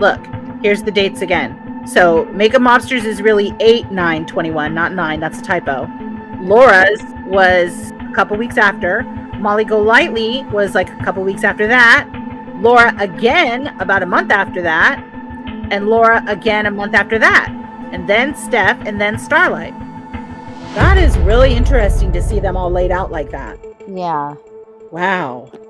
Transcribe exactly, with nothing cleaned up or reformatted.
look, here's the dates again. So Makeup Mobsters is really eight nine twenty-one, not nine. That's a typo. Laura's was a couple weeks after. Molly Golightly was like a couple weeks after that. Laura again about a month after that. And Laura again a month after that. And then Steph, and then Starlight. That is really interesting to see them all laid out like that. Yeah. Wow.